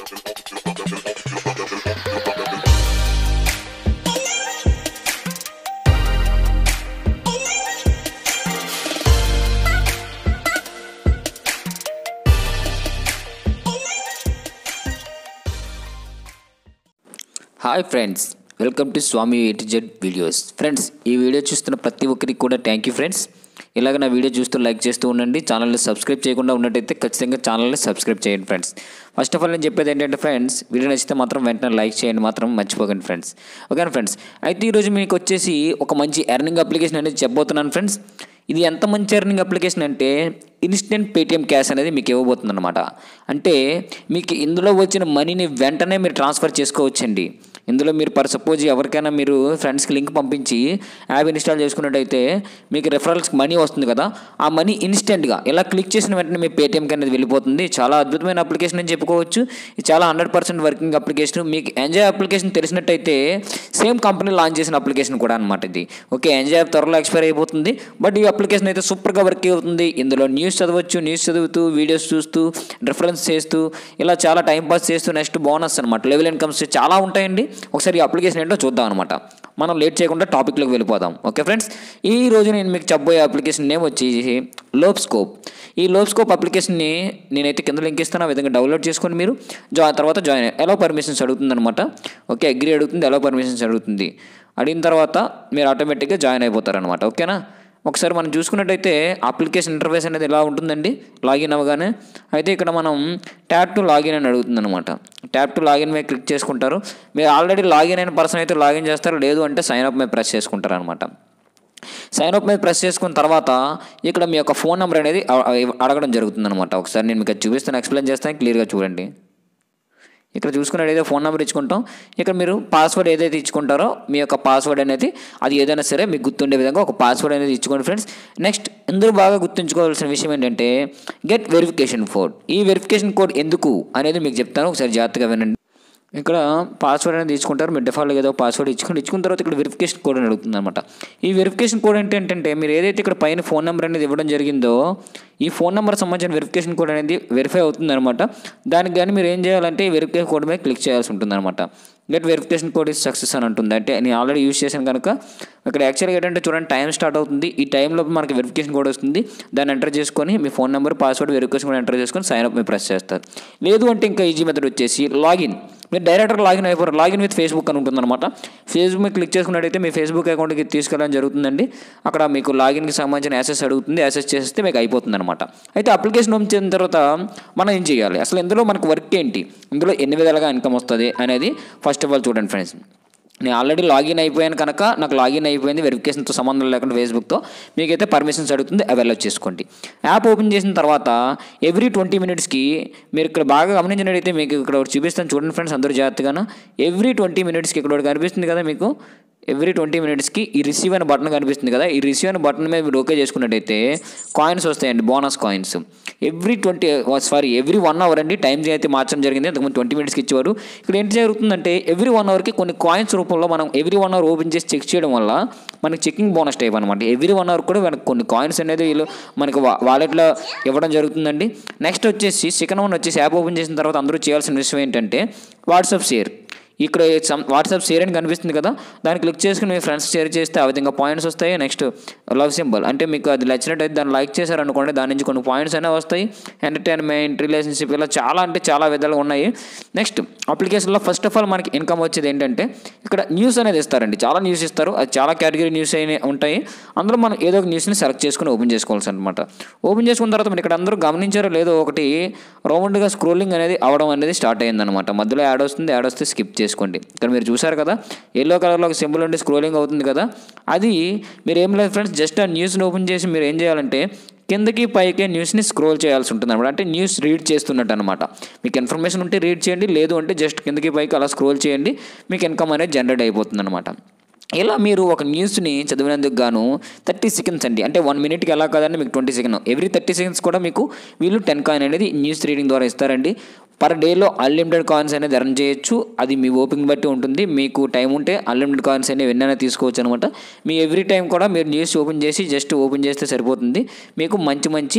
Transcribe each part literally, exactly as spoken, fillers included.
Hi friends, welcome to Swami A to Z videos. Friends, ఈ video చూస్తున్న ప్రతి ఒక్కరికి కూడా థ్యాంక్ యూ ఫ్రెండ్స్. ఇలాగ నా వీడియో చూస్తూ లైక్ చేస్తూ ఉండండి. ఛానల్ని సబ్స్క్రైబ్ చేయకుండా ఉన్నట్టయితే ఖచ్చితంగా ఛానల్ని సబ్స్క్రైబ్ చేయండి ఫ్రెండ్స్. ఫస్ట్ ఆఫ్ ఆల్ నేను చెప్పేది ఏంటంటే ఫ్రెండ్స్, వీడియో నచ్చితే మాత్రం వెంటనే లైక్ చేయండి, మాత్రం మర్చిపోకండి ఫ్రెండ్స్. ఓకేనా ఫ్రెండ్స్, అయితే ఈరోజు మీకు వచ్చేసి ఒక మంచి ఎర్నింగ్ అప్లికేషన్ అనేది చెప్పబోతున్నాను ఫ్రెండ్స్. ఇది ఎంత మంచి ఎర్నింగ్ అప్లికేషన్ అంటే ఇన్స్టెంట్ పేటిఎం క్యాష్ అనేది మీకు ఇవ్వబోతుంది అనమాట. అంటే మీకు ఇందులో వచ్చిన మనీని వెంటనే మీరు ట్రాన్స్ఫర్ చేసుకోవచ్చండి. ఇందులో మీరు పర్ సపోజ్ ఎవరికైనా మీరు ఫ్రెండ్స్కి లింక్ పంపించి యాప్ ఇన్స్టాల్ చేసుకున్నట్టయితే మీకు రెఫరల్స్కి మనీ వస్తుంది కదా, ఆ మనీ ఇన్స్టెంట్గా ఇలా క్లిక్ చేసిన వెంటనే మీ పేటిఎంకి అనేది వెళ్ళిపోతుంది. చాలా అద్భుతమైన అప్లికేషన్ అని చెప్పుకోవచ్చు. ఇది చాలా హండ్రెడ్ పర్సెంట్ వర్కింగ్ అప్లికేషన్. మీకు ఎంజాయ్ అప్లికేషన్ తెలిసినట్టయితే సేమ్ కంపెనీ లాంచ్ చేసిన అప్లికేషన్ కూడా అనమాట ఇది. ఓకే, ఎంజాయ్ యాప్ త్వరలో ఎక్స్పైర్ అయిపోతుంది, బట్ ఈ అప్లికేషన్ అయితే సూపర్గా వర్క్ అవుతుంది. ఇందులో న్యూస్ చదవచ్చు, న్యూస్ చదువుతూ వీడియోస్ చూస్తూ రెఫరెన్స్ చేస్తూ ఇలా చాలా టైం పాస్ చేస్తూ నెక్స్ట్ బోనస్ అనమాట, లెవెల్ ఇన్కమ్స్ చాలా ఉంటాయండి. ఒకసారి ఈ అప్లికేషన్ ఏంటో చూద్దాం అనమాట. మనం లేట్ చేయకుండా టాపిక్లోకి వెళ్ళిపోదాం. ఓకే ఫ్రెండ్స్, ఈ రోజు నేను మీకు చెప్పబోయే అప్లికేషన్ నేమ్ వచ్చి లోప్స్కోప్. ఈ లోప్స్కోప్ అప్లికేషన్ని నేనైతే కింద లింక్ ఇస్తాను, ఆ విధంగా డౌన్లోడ్ చేసుకొని మీరు జా తర్వాత జాయిన్ ఎలా పర్మిషన్స్ అడుగుతుంది అనమాట. ఓకే, అగ్రీ అడుగుతుంది, ఎలా పర్మిషన్స్ అడుగుతుంది. అడిగిన తర్వాత మీరు ఆటోమేటిక్గా జాయిన్ అయిపోతారు అనమాట. ఓకేనా, ఒకసారి మనం చూసుకున్నట్టయితే అప్లికేషన్ ఇంటర్ఫేస్ అనేది ఎలా ఉంటుందండి లాగిన్ అవ్వగానే. అయితే ఇక్కడ మనం ట్యాప్ టు లాగిన్ అని అడుగుతుంది అనమాట. ట్యాప్ టు లాగిన్ మీద క్లిక్ చేసుకుంటారు. మీరు ఆల్రెడీ లాగిన్ అయిన పర్సన్ అయితే లాగిన్ చేస్తారు, లేదు అంటే సైన్ అప్ మీద ప్రెస్ చేసుకుంటారు అనమాట. సైన్ అప్ మీద ప్రెస్ చేసుకున్న తర్వాత ఇక్కడ మీ యొక్క ఫోన్ నెంబర్ అనేది అడగడం జరుగుతుంది అనమాట. ఒకసారి నేను మీకు చూపిస్తాను, ఎక్స్ప్లెయిన్ చేస్తాను, క్లియర్గా చూడండి. ఇక్కడ చూసుకున్నట్టయితే ఫోన్ నెంబర్ ఇచ్చుకుంటాం. ఇక్కడ మీరు పాస్వర్డ్ ఏదైతే ఇచ్చుకుంటారో మీ యొక్క పాస్వర్డ్ అనేది అది ఏదైనా సరే మీకు గుర్తుండే విధంగా ఒక పాస్వర్డ్ అనేది ఇచ్చుకోండి ఫ్రెండ్స్. నెక్స్ట్ ఇందులో బాగా గుర్తుంచుకోవాల్సిన విషయం ఏంటంటే గెట్ వెరిఫికేషన్ కోడ్. ఈ వెరిఫికేషన్ కోడ్ ఎందుకు అనేది మీకు చెప్తాను, ఒకసారి జాగ్రత్తగా వినండి. ఇక్కడ పాస్వర్డ్ అనేది ఇచ్చుకుంటారు, మీరు డిఫాల్ట్గా ఏదో పాస్వర్డ్ ఇచ్చుకుని ఇచ్చుకున్న తర్వాత ఇక్కడ వెరిఫికేషన్ కోడ్ అని అడుగుతుంది అనమాట. ఈ వెరిఫికేషన్ కోడ్ ఏంటంటే మీరు ఏదైతే ఇక్కడ పైన ఫోన్ నెంబర్ అనేది ఇవ్వడం జరిగిందో ఈ ఫోన్ నెంబర్ సంబంధించిన వెరిఫికేషన్ కోడ్ అనేది వెరిఫై అవుతుంది అనమాట. దానికి కానీ మీరు ఏం చేయాలంటే ఈ వెరిఫికేషన్ కోడ్ మీద క్లిక్ చేయాల్సి ఉంటుంది అనమాట. Get verification code is success అని ఉంటుంది. అంటే నేను ఆల్రెడీ యూజ్ చేశాను కనుక ఇక్కడ యాక్చువల్గా ఏంటంటే చూడండి, టైం స్టార్ట్ అవుతుంది. ఈ టైంలో మనకి వెరిఫికేషన్ కోడ్ వస్తుంది. దాన్ని ఎంటర్ చేసుకొని మీ phone number password verification code enter చేసుకొని సైన్ అప్ మీద ప్రెస్ చేస్తారు. లేదు అంటే ఇంకా ఈజీ మెథడ్ వచ్చేసి లాగిన్. మీరు డైరెక్ట్గా లాగిన్ అయిపోరు. లాగిన్ విత్ ఫేస్బుక్ అని ఉంటుంది అనమాట. ఫేస్బుక్ మీద క్లిక్ చేసుకున్నట్టయితే మీ ఫేస్బుక్ అకౌంట్కి తీసుకెళ్ళడం జరుగుతుందండి. అక్కడ మీకు లాగిన్కి సంబంధించిన యాసెస్ అడుగుతుంది, యాసెస్ చేస్తే మీకు అయిపోతుంది అనమాట. అయితే అప్లికేషన్ ఓపెన్ చేసిన తర్వాత మనం ఏం చేయాలి, అసలు ఇందులో మనకు వర్క్ ఏంటి, ఇందులో ఎన్ని విధాలుగా ఇన్కమ్ వస్తుంది అనేది ఫస్ట్ ఆఫ్ ఆల్ చూడండి ఫ్రెండ్స్. నేను ఆల్రెడీ లాగిన్ అయిపోయాను కనుక నాకు లాగిన్ అయిపోయింది, వెరిఫికేషన్తో సంబంధం లేకుండా ఫేస్బుక్తో. మీకైతే పర్మిషన్స్ అడుగుతుంది, అవి అలౌ చేసుకోండి. యాప్ ఓపెన్ చేసిన తర్వాత ఎవ్రీ ట్వంటీ మినిట్స్కి మీరు ఇక్కడ బాగా గమనించినట్టయితే మీకు ఇక్కడ చూపిస్తాను చూడండి ఫ్రెండ్స్, అందరూ జాగ్రత్తగా. ఎవ్రీ ట్వంటీ మినిట్స్కి ఇక్కడ కనిపిస్తుంది కదా మీకు, ఎవ్రీ ట్వంటీ మినిట్స్కి ఈ రిసీవ్ అనే బటన్ కనిపిస్తుంది కదా, ఈ రిసీవ్ అనే బటన్ మీద మీరు ఓకే చేసుకున్నట్టయితే కాయిన్స్ వస్తాయండి, bonus coins. Every twenty sorry every one hour అండి, టైం అయితే మార్చడం జరిగింది. అంతకుముందు ట్వంటీ మినిట్స్కి ఇచ్చేవారు. ఇక్కడ ఏంటి జరుగుతుందంటే ఎవ్రీ వన్ అవర్కి కొన్ని కాయిన్స్ రూపంలో మనం ఎవ్రీ వన్ అవర్ ఓపెన్ చేసి చెక్ చేయడం వల్ల మనకి చెకింగ్ బోనస్ టైప్ అనమాట. ఎవ్రీ వన్ అవర్ కూడా మనకు కొన్ని కాయిన్స్ అనేది వీళ్ళు మనకి వాలెట్లో ఇవ్వడం జరుగుతుందండి. నెక్స్ట్ వచ్చేసి సెకండ్ వన్ వచ్చేసి యాప్ ఓపెన్ చేసిన తర్వాత అందరూ చేయాల్సిన విషయం ఏంటంటే వాట్సాప్ షేర్. ఇక్కడ వాట్సాప్ షేర్ అని కనిపిస్తుంది కదా, దాన్ని క్లిక్ చేసుకుని మీ ఫ్రెండ్స్ షేర్ చేస్తే ఆ విధంగా పాయింట్స్ వస్తాయి. నెక్స్ట్ లవ్ సింబల్, అంటే మీకు అది నచ్చినట్టయితే దాన్ని లైక్ చేశారనుకోండి, దాని నుంచి కొన్ని పాయింట్స్ అనేవి వస్తాయి. ఎంటర్టైన్మెంట్, రిలేషన్షిప్, ఇలా చాలా అంటే చాలా విధాలుగా ఉన్నాయి. నెక్స్ట్ అప్లికేషన్లో ఫస్ట్ ఆఫ్ ఆల్ మనకి ఇన్కమ్ వచ్చేది ఏంటంటే ఇక్కడ న్యూస్ అనేది ఇస్తారండి, చాలా న్యూస్ ఇస్తారు. అది చాలా కేటగిరీ న్యూస్ అయినా ఉంటాయి. అందులో మనం ఏదో ఒక న్యూస్ని సెలెక్ట్ చేసుకుని ఓపెన్ చేసుకోవాల్సి అనమాట. ఓపెన్ చేసుకున్న తర్వాత మీరు ఇక్కడ అందరూ గమనించారో లేదో ఒకటి రౌండ్గా స్క్రోలింగ్ అనేది అవడం అనేది స్టార్ట్ అయ్యిందనమాట. మధ్యలో యాడ్ వస్తుంది, యాడ్ వస్తే స్కిప్ చేసుకోండి. ఇక్కడ మీరు చూసారు కదా ఎల్లో కలర్లో ఒక సింబల్ ఉండి స్క్రోలింగ్ అవుతుంది కదా, అది మీరు ఏం లేదు ఫ్రెండ్స్, జస్ట్ ఆ న్యూస్ని ఓపెన్ చేసి మీరు ఏం చేయాలంటే కిందకి పైకి న్యూస్ని స్క్రోల్ చేయాల్సి ఉంటుంది అనమాట. అంటే న్యూస్ రీడ్ చేస్తున్నట్టు అనమాట. మీకు ఇన్ఫర్మేషన్ ఉంటే రీడ్ చేయండి, లేదు అంటే జస్ట్ కిందకి పైకి అలా స్క్రోల్ చేయండి, మీకు ఇన్కమ్ అనేది జనరేట్ అయిపోతుంది అనమాట. ఇలా మీరు ఒక న్యూస్ని చదివినందుకు గాను థర్టీ సెకండ్స్ అండి, అంటే వన్ మినిట్కి ఎలా కాదండి మీకు twenty second, every thirty seconds కూడా మీకు వీళ్ళు టెన్ కాయిన్ అనేది న్యూస్ రీడింగ్ ద్వారా ఇస్తారండి. పర్ డేలో అన్లిమిటెడ్ కాయిన్స్ అనేది ఎర్న్ చేయొచ్చు. అది మీ ఓపిక బట్టి ఉంటుంది. మీకు టైం ఉంటే అన్లిమిటెడ్ కాయిన్స్ అనేవి ఎన్నైనా తీసుకోవచ్చు అనమాట. మీ ఎవ్రీ టైం కూడా మీరు న్యూస్ ఓపెన్ చేసి జస్ట్ ఓపెన్ చేస్తే సరిపోతుంది. మీకు మంచి మంచి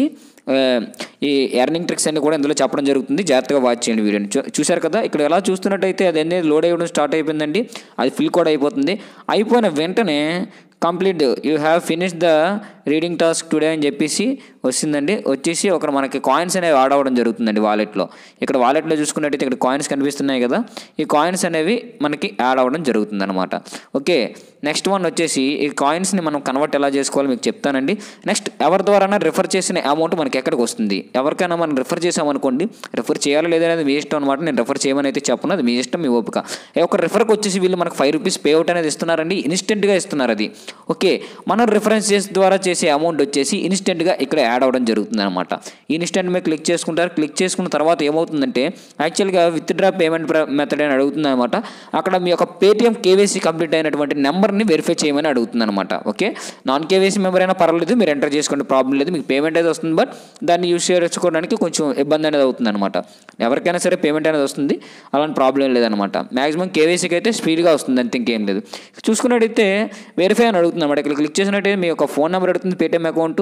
ఈ ఎర్నింగ్ ట్రిక్స్ అన్ని కూడా ఇందులో చెప్పడం జరుగుతుంది. జాగ్రత్తగా వాచ్ చేయండి వీడియోని. చూశారు కదా, ఇక్కడ ఎలా చూస్తున్నట్టయితే అది అనేది లోడ్ అయ్యడం స్టార్ట్ అయిపోయిందండి. అది ఫిల్ కూడా అయిపోతుంది. అయిపోయిన వెంటనే complete you have finish the reading task today అని చెప్పేసి వస్తుందండి. వచ్చేసి ఒక మనకి కాయిన్స్ అనేవి యాడ్ అవ్వడం జరుగుతుందండి వాలెట్లో. ఇక్కడ వాలెట్లో చూసుకున్నట్టయితే ఇక్కడ కాయిన్స్ కనిపిస్తున్నాయి కదా, ఈ కాయిన్స్ అనేవి మనకి యాడ్ అవ్వడం జరుగుతుంది అనమాట. ఓకే, నెక్స్ట్ వన్ వచ్చేసి ఈ కాయిన్స్ని మనం కన్వర్ట్ ఎలా చేసుకోవాలో మీకు చెప్తానండి. నెక్స్ట్ ఎవరి ద్వారా రిఫర్ చేసిన అమౌంట్ మనకి ఎక్కడికి వస్తుంది. ఎవరికైనా మనం రిఫర్ చేసామనుకోండి, రిఫర్ చేయాలో లేదనేది మీ ఇష్టం అనమాట. నేను రిఫర్ చేయమని అయితే చెప్పను, అది మీ ఇష్టం, మీ ఓపిక. ఒక రిఫర్కి వచ్చేసి వీళ్ళు మనకు ఫైవ్ రూపీస్ పే అవుట్ అనేది ఇస్తున్నారండి. ఇన్స్టెంట్గా ఇస్తున్నారు అది. ఓకే, మనం రిఫరెన్స్ చేసి ద్వారా చేసే అమౌంట్ వచ్చేసి ఇన్స్టెంట్గా ఇక్కడ యాడ్ అవ్వడం జరుగుతుంది అనమాట. ఇన్స్టెంట్ మీద క్లిక్ చేసుకుంటారు. క్లిక్ చేసుకున్న తర్వాత ఏమవుతుందంటే యాక్చువల్గా విత్ డ్రా పేమెంట్ మెథడ్ అని అడుగుతుంది అనమాట. అక్కడ మీ యొక్క పేటిఎం కేవైసీ కంప్లీట్ అయినటువంటి నెంబర్ని వెరిఫై చేయమని అడుగుతుంది అనమాట. ఓకే, నాన్ కేవైసీ మెంబర్ అయినా పర్వాలేదు, మీరు ఎంటర్ చేసుకోండి, ప్రాబ్లం లేదు. మీకు పేమెంట్ అయితే వస్తుంది, బట్ దాన్ని యూస్ చేసుకోవడానికి కొంచెం ఇబ్బంది అనేది అవుతుంది అనమాట. ఎవరికైనా సరే పేమెంట్ అనేది వస్తుంది, అలాంటి ప్రాబ్లం లేదనమాట. మ్యాక్సిమం కేవైసీకి అయితే స్పీడ్గా వస్తుంది, అంతే ఇంకేం లేదు. చూసుకున్నట్టయితే వెరిఫై అని అడుగుతుంది అనమాట. ఇక్కడ క్లిక్ చేసినట్టయితే మీ యొక్క ఫోన్ నెంబర్ అడుగుతుంది, పేటిఎం అకౌంట్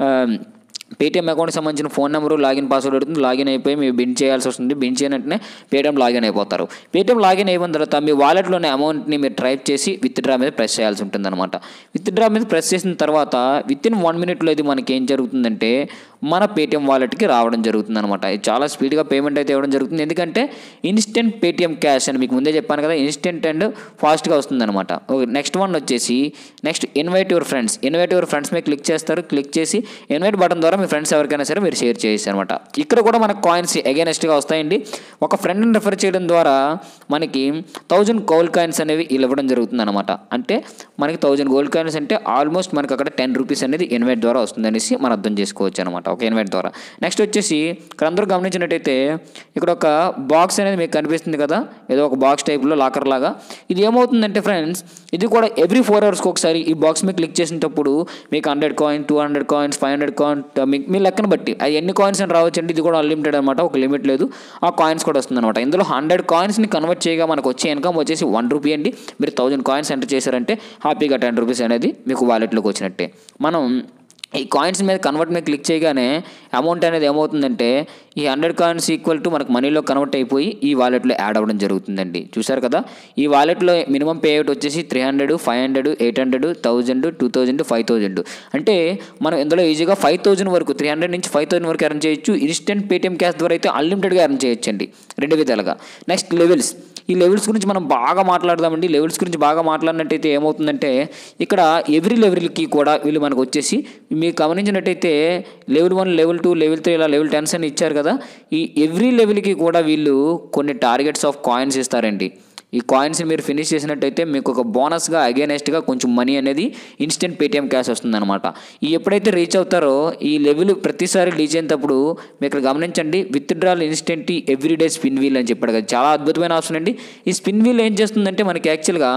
పేటిఎం అకౌంట్కి సంబంధించిన ఫోన్ నెంబరు, లాగిన్ పాస్వర్డ్ అడుగుతుంది. లాగిన్ అయిపోయి మీరు బిన్ చేయాల్సి వస్తుంది. బిన్ చేయనట్టునే పేటిఎం లాగిన్ అయిపోతారు. పేటిఎం లాగిన్ అయిపోయిన తర్వాత మీ వాలెట్లోని అమౌంట్ని మీరు టైప్ చేసి విత్ డ్రా మీద ప్రెస్ చేయాల్సి ఉంటుంది అనమాట. విత్ డ్రా మీద ప్రెస్ చేసిన తర్వాత విత్ ఇన్ వన్ మినిట్లో ఇది మనకి ఏం జరుగుతుందంటే మన పేటిఎం వాలెట్కి రావడం జరుగుతుంది అనమాట. ఇది చాలా స్పీడ్గా పేమెంట్ అయితే ఇవ్వడం జరుగుతుంది. ఎందుకంటే ఇన్స్టెంట్ పేటిఎం క్యాష్ అని మీకు ముందే చెప్పాను కదా, ఇన్స్టెంట్ అండ్ ఫాస్ట్గా వస్తుంది అనమాట. నెక్స్ట్ వన్ వచ్చేసి next invite your friends. Invite your friends మీద క్లిక్ చేస్తారు. క్లిక్ చేసి ఇన్వైట్ బటన్ ద్వారా మీ ఫ్రెండ్స్ ఎవరికైనా సరే మీరు షేర్ చేయొచ్చు అనమాట. ఇక్కడ కూడా మనకు కాయిన్స్ అగైనెస్ట్గా వస్తాయండి. ఒక ఫ్రెండ్ని రిఫర్ చేయడం ద్వారా మనకి థౌజండ్ గోల్డ్ కాయిన్స్ అనేవి ఇవ్వడం జరుగుతుంది అనమాట. అంటే మనకి థౌజండ్ గోల్డ్ కాయిన్స్ అంటే ఆల్మోస్ట్ మనకి అక్కడ టెన్ రూపీస్ అనేది ఇన్వైట్ ద్వారా వస్తుంది అనేసి మనం అర్థం చేసుకోవచ్చు అనమాట. ఒక ఇన్వైట్ ద్వారా. నెక్స్ట్ వచ్చేసి ఇక్కడ అందరూ గమనించినట్టయితే ఇక్కడ ఒక బాక్స్ అనేది మీకు కనిపిస్తుంది కదా, ఏదో ఒక బాక్స్ టైప్లో లాకర్ లాగా. ఇది ఏమవుతుందంటే ఫ్రెండ్స్, ఇది కూడా ఎవ్రీ ఫోర్ అవర్స్కి ఒకసారి ఈ బాక్స్ మీద క్లిక్ చేసినప్పుడు మీకు hundred coin, two hundred coins, five hundred coin మీ లెక్కను బట్టి అది ఎన్ని కాయిన్స్ అని రావచ్చు అండి. ఇది కూడా అన్లిమిటెడ్ అనమాట, ఒక లిమిట్ లేదు. ఆ కాయిన్స్ కూడా వస్తుంది అనమాట. ఇందులో హండ్రెడ్ కాయిన్స్ని కన్వర్ట్ చేయగా మనకు వచ్చే ఇన్కమ్ వచ్చేసి వన్ రూపీ అండి. మీరు థౌజండ్ కాయిన్స్ ఎంటర్ చేశారంటే హ్యాపీగా టెన్ రూపీస్ అనేది మీకు వాలెట్లోకి వచ్చినట్టే. మనం ఈ కాయిన్స్ మీద కన్వర్ట్ మీద క్లిక్ చేయగానే అమౌంట్ అనేది ఏమవుతుందంటే ఈ హండ్రెడ్ కాయిన్స్ ఈక్వల్ టు మనకు మనీలో కన్వర్ట్ అయిపోయి ఈ వాలెట్లో యాడ్ అవ్వడం జరుగుతుందండి. చూసారు కదా, ఈ వాలెట్లో మినిమం పే అవుట్ వచ్చేసి three hundred five hundred eight hundred thousand two thousand five thousand అంటే మనం ఇందులో ఈజీగా ఫైవ్ థౌజండ్ వరకు త్రీ హండ్రెడ్ నుంచి ఫైవ్ థౌసండ్ వరకు ఎర్న్ చేయొచ్చు. ఇన్స్టెంట్ పేటిఎం క్యాష్ ద్వారా అయితే అన్లిమిటెడ్గా ఎర్న్ చేయొచ్చు అండి, రెండు విధాలుగా. Next levels. ఈ లెవెల్స్ గురించి మనం బాగా మాట్లాడదామండి. లెవెల్స్ గురించి బాగా మాట్లాడినట్టయితే ఏమవుతుందంటే ఇక్కడ ఎవ్రీ లెవెల్కి కూడా వీళ్ళు మనకు వచ్చేసి మీకు గమనించినట్టయితే level one, level two, level three, ఇలా లెవెల్ టెన్స్ అని ఇచ్చారు కదా. ఈ ఎవ్రీ లెవెల్కి కూడా వీళ్ళు కొన్ని టార్గెట్స్ ఆఫ్ కాయిన్స్ ఇస్తారండి. ఈ కాయిన్స్ని మీరు ఫినిష్ చేసినట్టయితే మీకు ఒక బోనస్గా అగైనెస్ట్గా కొంచెం మనీ అనేది ఇన్స్టెంట్ పేటిఎం క్యాష్ వస్తుందన్నమాట. ఈ ఎప్పుడైతే రీచ్ అవుతారో ఈ లెవెల్ ప్రతిసారి రీచ్ అయినప్పుడు మీరు ఇక్కడ గమనించండి, withdrawal instant everyday spin wheel అని చెప్పాడు కదా, చాలా అద్భుతమైన ఆప్షన్ అండి. ఈ స్పిన్ వీల్ ఏం చేస్తుందంటే మనకి యాక్చువల్గా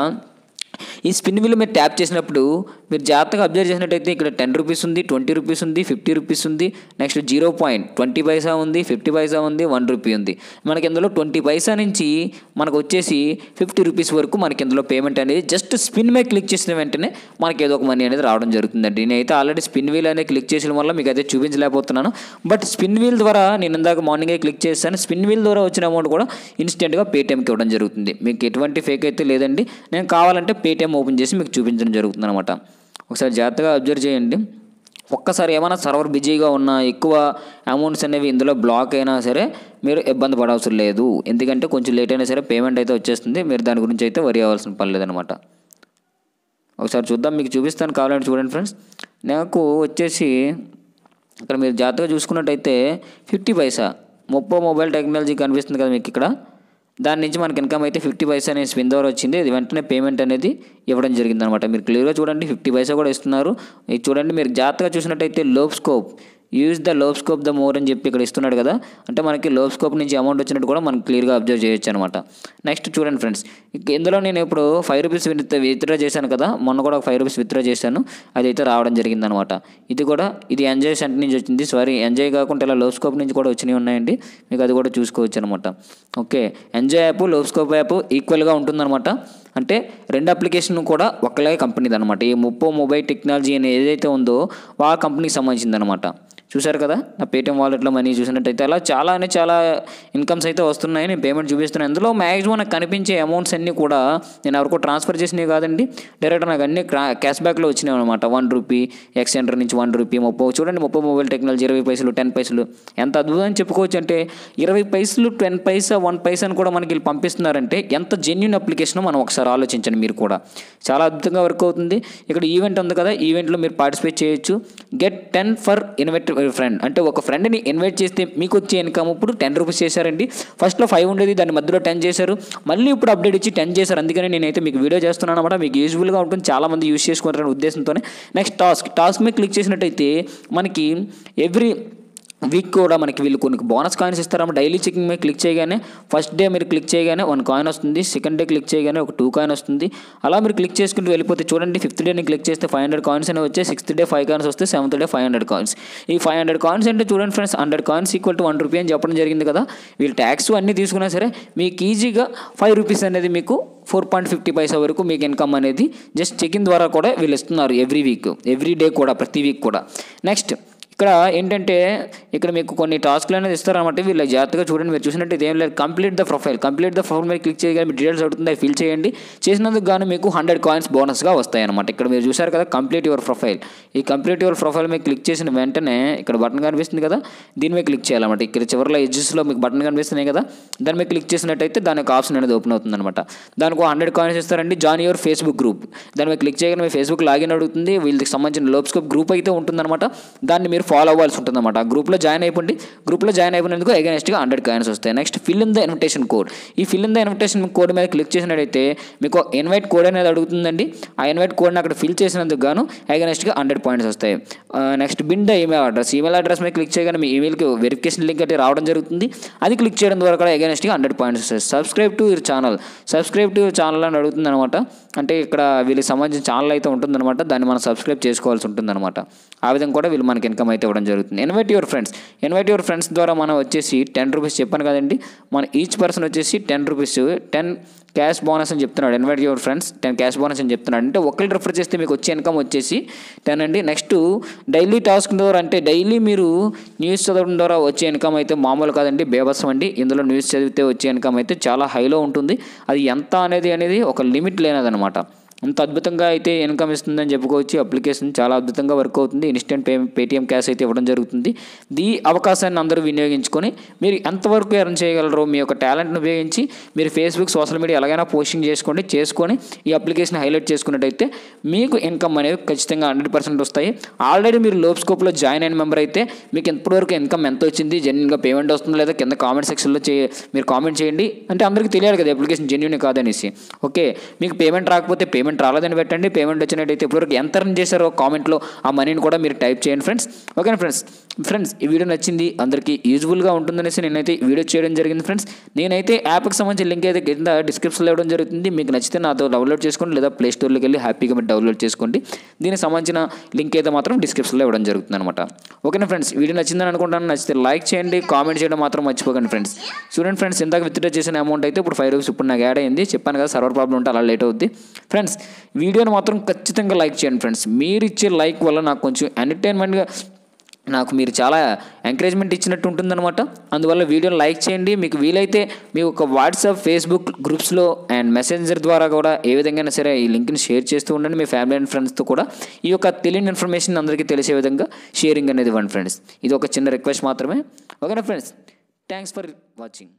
ఈ స్పిన్ వీల్ మీరు ట్యాప్ చేసినప్పుడు మీరు జాగ్రత్తగా అబ్జర్వ్ చేసినట్టయితే ఇక్కడ టెన్ రూపీస్ ఉంది, ట్వంటీ రూపీస్ ఉంది, ఫిఫ్టీ రూపీస్ ఉంది, next zero point twenty paisa ఉంది, ఫిఫ్టీ పైసా ఉంది, వన్ రూపీ ఉంది. మనకి ఇందులో ట్వంటీ పైసా నుంచి మనకు వచ్చేసి ఫిఫ్టీ రూపీస్ వరకు మనకి ఇందులో పేమెంట్ అనేది జస్ట్ స్పిన్ మీద క్లిక్ చేసిన వెంటనే మనకి ఏదో ఒక మనీ అనేది రావడం జరుగుతుందండి. నేనైతే ఆల్రెడీ స్పిన్ వీల్ అనేది క్లిక్ చేసిన వల్ల మీకు అయితే చూపించలేకపోతున్నాను, బట్ స్పిన్ వీల్ ద్వారా నేను ఇందాక మార్నింగే క్లిక్ చేస్తాను. స్పిన్ వీల్ ద్వారా వచ్చిన అమౌంట్ కూడా ఇన్స్టెంట్గా పేటిఎంకి ఇవ్వడం జరుగుతుంది. మీకు ఎటువంటి ఫేక్ అయితే లేదండి. నేను కావాలంటే పేటిఎం ఓపెన్ చేసి మీకు చూపించడం జరుగుతుంది అనమాట. ఒకసారి జాగ్రత్తగా అబ్జర్వ్ చేయండి. ఒక్కసారి ఏమైనా సర్వర్ బిజీగా ఉన్నా, ఎక్కువ అమౌంట్స్ అనేవి ఇందులో బ్లాక్ అయినా సరే మీరు ఇబ్బంది పడవలసిన లేదు. ఎందుకంటే కొంచెం లేట్ అయినా సరే పేమెంట్ అయితే వచ్చేస్తుంది. మీరు దాని గురించి అయితే వరి అవ్వాల్సిన పని లేదనమాట. ఒకసారి చూద్దాం, మీకు చూపిస్తాను, కావాలంటే చూడండి ఫ్రెండ్స్. నాకు వచ్చేసి ఇక్కడ మీరు జాగ్రత్తగా చూసుకున్నట్టయితే ఫిఫ్టీ పైసా ముప్పో మొబైల్ టెక్నాలజీ కనిపిస్తుంది కదా మీకు ఇక్కడ, దాని నుంచి మనకి ఇన్కమ్ అయితే ఫిఫ్టీ పైసా అనే స్పిన్ ద్వారా వచ్చింది. ఇది వెంటనే పేమెంట్ అనేది ఇవ్వడం జరిగింది అనమాట. మీరు క్లియర్గా చూడండి, ఫిఫ్టీ పైసా కూడా ఇస్తున్నారు. ఇది చూడండి, మీరు జాగ్రత్తగా చూసినట్టయితే లోప్స్కోప్ యూజ్ ద లోప్స్కోప్ ద మోర్ అని చెప్పి ఇక్కడ ఇస్తున్నాడు కదా, అంటే మనకి లోప్స్కోప్ నుంచి అమౌంట్ వచ్చినట్టు కూడా మనకి క్లియర్గా అబ్జర్వ్ చేయొచ్చు అనమాట. నెక్స్ట్ చూడండి ఫ్రెండ్స్, ఇందులో నేను ఇప్పుడు ఫైవ్ రూపీస్ విత్డ్రా చేశాను కదా, మొన్న కూడా ఒక ఫైవ్ రూపీస్ విత్డ్రా చేశాను, అదైతే రావడం జరిగిందనమాట. ఇది కూడా ఇది ఎంజాయ్ సెంటర్ నుంచి వచ్చింది, సారీ ఎంజాయ్ కాకుండా ఇలా లోప్స్కోప్ నుంచి కూడా వచ్చినవి ఉన్నాయండి, మీకు అది కూడా చూసుకోవచ్చు అనమాట. ఓకే, ఎంజాయ్ యాప్ లోప్స్కోప్ యాప్ ఈక్వల్గా ఉంటుందన్నమాట. అంటే రెండు అప్లికేషన్ కూడా ఒకలాగే కంపెనీది అనమాట. ఈ ముప్పో మొబైల్ టెక్నాలజీ అని ఏదైతే ఉందో ఆ కంపెనీకి సంబంధించింది అనమాట. చూసారు కదా నా పేటీఎం వాలెట్లో మనీ చూసినట్టయితే అలా చాలా అనే చాలా ఇన్కమ్స్ అయితే వస్తున్నాయి. నేను పేమెంట్ చూపిస్తున్నాను. అందులో మ్యాక్సిమం నాకు కనిపించే అమౌంట్స్ అన్నీ కూడా నేను ఎవరికో ట్రాన్స్ఫర్ చేసినవి కాదండి, డైరెక్ట్ నాకు అన్ని క్యాష్ బ్యాక్లో వచ్చినాయి అనమాట. వన్ రూపీ ఎక్స్ సెంటర్ నుంచి వన్ రూపీ ముప్పో చూడండి, ముప్పో మొబైల్ టెక్నాలజీ ఇరవై పైసలు టెన్ పైసలు ఎంత అద్భుతం చెప్పుకోవచ్చు. అంటే ఇరవై పైసలు టెన్ పైసా వన్ పైసా అని కూడా మనకి వీళ్ళు పంపిస్తున్నారంటే ఎంత జెన్యూన్ అప్లికేషన్ మనం ఒకసారి ఆలోచించండి. మీరు కూడా చాలా అద్భుతంగా వర్క్ అవుతుంది. ఇక్కడ ఈవెంట్ ఉంది కదా, ఈవెంట్లో మీరు పార్టిసిపేట్ చేయొచ్చు. Get ten for invite friend, అంటే ఒక ఫ్రెండ్ని ఇన్వైట్ చేస్తే మీకు వచ్చే ఇన్కమ్ ఇప్పుడు టెన్ రూపీస్ చేశారండి. ఫస్ట్లో ఫైవ్ ఉండేది, దాని మధ్యలో టెన్ చేశారు, మళ్ళీ ఇప్పుడు అప్డేట్ ఇచ్చి టెన్ చేశారు. అందుకని నేనైతే మీకు వీడియో చేస్తున్నాను అనమాట, మీకు యూజ్ఫుల్గా ఉంటుంది, చాలామంది యూజ్ చేసుకుంటారనే ఉద్దేశంతోనే. నెక్స్ట్ టాస్క్ టాస్క్ మీద క్లిక్ చేసినట్టయితే మనకి ఎవ్రీ వీక్ కూడా మనకి వీళ్ళు కొన్ని బోనస్ కాయిన్స్ ఇస్తారన్నమాట. డైలీ చెకింగ్ మీద క్లిక్ చేయగానే ఫస్ట్ డే మీరు క్లిక్ చేయగానే వన్ కాయిన్ వస్తుంది, సెకండ్ డే క్లిక్ చేయగానే ఒక టూ కాయిన్ వస్తుంది. అలా మీరు క్లిక్ చేసుకుంటూ వెళ్ళిపోతే చూడండి, ఫిఫ్త్ డే క్లిక్ చేస్తే ఫైవ్ హండ్రెడ్ కాయిన్స్ అనేవి వచ్చాయి, సిక్స్త్ డే ఫైవ్ కాయిన్స్ వస్తే seventh day five hundred coins. ఈ ఫైవ్ హండ్రెడ్ కాయిన్స్ అంటే చూడండి friends, hundred coins equal to one rupee అని చెప్పడం జరిగింది కదా. వీళ్ళు ట్యాక్స్ అన్నీ తీసుకున్నా సరే మీకు ఈజీగా ఫైవ్ రూపీస్ అనేది మీకు ఫోర్ పాయింట్ ఫిఫ్టీ పైసా వరకు మీకు ఇన్కమ్ అనేది జస్ట్ చెకింగ్ ద్వారా కూడా వీళ్ళు ఇస్తున్నారు ఎవ్రీ వీక్, ఎవ్రీ డే కూడా, ప్రతి వీక్ కూడా. నెక్స్ట్ ఇక్కడ ఏంటంటే ఇక్కడ మీకు కొన్ని టాస్క్లు అనేది ఇస్తారనమాట. వీళ్ళు జాగ్రత్తగా చూడండి, మీరు చూసినట్టు ఏం లేదు. Complete the profile complete the profile మీద క్లిక్ చేయగానే మీ డీటెయిల్స్ అవుతుంది, అది ఫిల్ చేయండి. చేసినందుకు గాను మీకు హండ్రెడ్ కాయిన్స్ బోనస్గా వస్తాయి అనమాట. ఇక్కడ మీరు చూసారు కదా కంప్లీట్ యువర్ ప్రొఫైల్, ఈ కంప్లీట్ యువర్ ప్రొఫైల్ మీద క్లిక్ చేసిన వెంటనే ఇక్కడ బటన్ కనిపిస్తుంది కదా, దీని మీద క్లిక్ చేయాలన్నమాట. ఇక్కడ చివరిలో ఎడ్జెస్లో మీకు బటన్ కనిపిస్తున్నాయి కదా, దాని మీద క్లిక్ చేసినట్టయితే దాని యొక్క ఆప్షన్ అనేది ఓపెన్ అవుతుంది అనమాట. దానికి హండ్రెడ్ కాయిన్స్ ఇస్తారండి. జాయిన్ యువర్ ఫేస్బుక్ గ్రూప్, దాని మీద క్లిక్ చేయగానే మీ ఫేస్బుక్ లాగిన్ అడుగుతుంది. వీళ్ళకి సంబంధించిన లోప్స్కోప్ గ్రూప్ అయితే ఉంటుందన్నమాట, దాన్ని మీరు ఫాలో అవ్వాల్సి ఉంటుంది. ఆ గ్రూప్లో జాయిన్ అయిపోండి. గ్రూప్లో జాయిన్ అయిపోయినందుకు అగైనెస్ట్గా హండ్రెడ్ కాయిన్స్ వస్తాయి. Next fill in the invitation code, ఈ fill in the invitation code మీద క్లిక్ చేసినట్టయితే మీకు ఇన్వైట్ కోడ్ అనేది అడుగుతుందండి. ఆ ఇన్వైట్ కోడ్ని అక్కడ ఫిల్ చేసినందుకు గాను అగైనెస్ట్గా హండ్రెడ్ పాయింట్స్ వస్తాయి. Next bind the email address, email address మీద క్లిక్ చేయగానే మీ ఈమెయిల్కి వెరిఫికేషన్ లింక్ అయితే రావడం జరుగుతుంది. అది క్లిక్ చేయడం ద్వారా కూడా అగైనెస్ట్గా హండ్రెడ్ పాయింట్స్ వస్తాయి. Subscribe to your channel, subscribe to your channel అని అడుగుతుంది అనమాట. అంటే ఇక్కడ వీళ్ళకి సంబంధించిన ఛానల్ అయితే ఉంటుందన్నమాట, దాన్ని మనం సబ్స్క్రైబ్ చేసుకోవాల్సి ఉంటుందన్నమాట. ఆ విధంగా కూడా వీళ్ళు మనకి ఇన్కమ్ అయితే ఇవ్వడం జరుగుతుంది. Invite your friends, invite your friends ద్వారా మనం వచ్చేసి టెన్ రూపీస్ చెప్పాను కదండి, మన ఈచ్ పర్సన్ వచ్చేసి ten rupees ten cash bonus అని చెప్తున్నాడు. Invite your friends ten cash bonus అని చెప్తున్నాడు. అంటే ఒకళ్ళు రిఫర్ చేస్తే మీకు వచ్చే ఇన్కమ్ వచ్చేసి టెన్ అండి. నెక్స్ట్ డైలీ టాస్క్ ద్వారా, అంటే డైలీ మీరు న్యూస్ చదవడం ద్వారా వచ్చే ఇన్కమ్ అయితే మామూలు కాదండి, బేబత్సం అండి. ఇందులో న్యూస్ చదివితే వచ్చే ఇన్కమ్ అయితే చాలా హైలో ఉంటుంది. అది ఎంత అనేది అనేది ఒక లిమిట్ లేనదనమాట. అంత అద్భుతంగా అయితే ఇన్కమ్ ఇస్తుందని చెప్పుకోవచ్చు. అప్లికేషన్ చాలా అద్భుతంగా వర్క్ అవుతుంది. ఇన్స్టెంట్ పే పేటీఎం క్యాష్ అయితే ఇవ్వడం జరుగుతుంది. ఈ అవకాశాన్ని అందరూ వినియోగించుకొని మీరు ఎంతవరకు ఎర్న్ చేయగలరో మీ యొక్క టాలెంట్ని ఉపయోగించి మీరు ఫేస్బుక్ సోషల్ మీడియా ఎలాగైనా పోస్టింగ్ చేసుకోండి, చేసుకొని ఈ అప్లికేషన్ హైలైట్ చేసుకున్నట్టయితే మీకు ఇన్కమ్ అనేవి ఖచ్చితంగా హండ్రెడ్ పర్సెంట్ వస్తాయి. ఆల్రెడీ మీరు లోప్స్కోప్లో జాయిన్ అయిన మెంబర్ అయితే మీకు ఎంతవరకు ఇన్కమ్ ఎంత వచ్చింది, జెన్యున్గా పేమెంట్ వస్తుందో లేదా కింద కామెంట్ సెక్షన్లో చే మీరు కామెంట్ చేయండి. అంటే అందరికీ తెలియాలి కదా అప్లికేషన్ జెన్యున్ కాదనేసి. ఓకే, మీకు పేమెంట్ రాకపోతే పేమెంట్ రాలేదని పెట్టండి, పేమెంట్ వచ్చినట్టయితే ఇప్పటివరకు ఎంత ఎర్న్ చేశారో కామెంట్లో ఆ మనీని కూడా మీరు టైప్ చేయండి ఫ్రెండ్స్. ఓకేనా ఫ్రెండ్స్ ఫ్రెండ్స్ ఈ వీడియో నచ్చింది, అందరికీ యూజ్ఫుల్గా ఉంటుందనేసి నేనైతే వీడియో చేయడం జరిగింది ఫ్రెండ్స్. నేనైతే యాప్కి సంబంధించిన లింక్ అయితే కింద డిస్క్రిప్షన్లో ఇవ్వడం జరుగుతుంది. మీకు నచ్చితే నాతో డౌన్లోడ్ చేసుకోండి, లేదా ప్లే స్టోర్లోకి వెళ్ళి హ్యాపీగా మీరు డౌన్లోడ్ చేసుకోండి. దీనికి సంబంధించిన లింక్ అయితే మాత్రం డిస్క్రిప్షన్లో ఇవ్వడం జరుగుతుంది అనమాట. ఓకేనా ఫ్రెండ్స్, వీడియో నచ్చిందని అనుకుంటాను. నచ్చితే లైక్ చేయండి, కామెంట్ చేయడం మాత్రం మర్చిపోకండి ఫ్రెండ్స్. చూడండి ఫ్రెండ్స్, ఇందాక విత్డ్రా చేసిన అమౌంట్ అయితే ఇప్పుడు ఫైవ్ రూపీస్ ఇప్పుడు నాకు యాడ్ అయింది. చెప్పాను కదా సర్వర్ ప్రాబ్లం ఉంటే అలా లేట్ అవుద్ది ఫ్రెండ్స్. వీడియోని మాత్రం ఖచ్చితంగా లైక్ చేయండి ఫ్రెండ్స్. మీరు ఇచ్చే లైక్ వల్ల నాకు కొంచెం ఎంటర్టైన్మెంట్గా నాకు మీరు చాలా ఎంకరేజ్మెంట్ ఇచ్చినట్టు ఉంటుందన్నమాట. అందువల్ల వీడియోని లైక్ చేయండి. మీకు వీలైతే మీ ఒక వాట్సాప్ ఫేస్బుక్ గ్రూప్స్లో అండ్ మెసెంజర్ ద్వారా కూడా ఏ విధంగా సరే ఈ లింక్ని షేర్ చేస్తూ ఉండండి. మీ ఫ్యామిలీ అండ్ ఫ్రెండ్స్తో కూడా ఈ యొక్క తెలియని ఇన్ఫర్మేషన్ అందరికీ తెలిసే విధంగా షేరింగ్ అనేది ఇవ్వండి ఫ్రెండ్స్. ఇది ఒక చిన్న రిక్వెస్ట్ మాత్రమే. ఓకేనా ఫ్రెండ్స్, థ్యాంక్స్ ఫర్ వాచింగ్.